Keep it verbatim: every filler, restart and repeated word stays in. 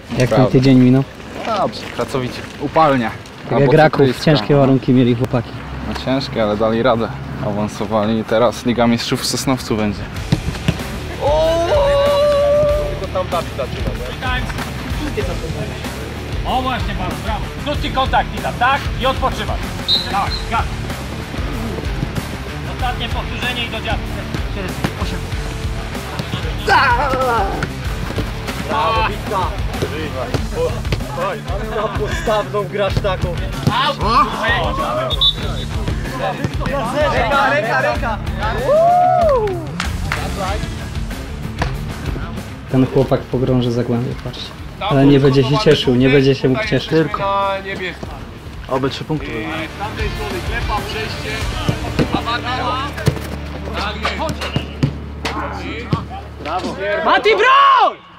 Jak ten tydzień minął? Dobrze, pracowicie. Upalnie. Tak jak Raków, ciężkie warunki mieli chłopaki. No ciężkie, ale dali radę. Awansowali i teraz Liga Mistrzów w Sosnowcu będzie. Tylko tam Dawid zaczyna, nie? O właśnie, bardzo, brawo. Krótki kontakt, Ida, tak? I odpoczywać. Tak, gaz. Ostatnie powtórzenie i do dziadu. osiem. Brawo, Witka! Ale na podstawną grasz taką. Ręka, ręka, ręka! Ten chłopak pogrąży Zagłębie, patrzcie. Ale nie będzie się cieszył, nie będzie się mógł cieszyć. Na niebieski. Oby trzy punkty. Z tamtej strony klepa, przejście. Awantura. Mati, broń!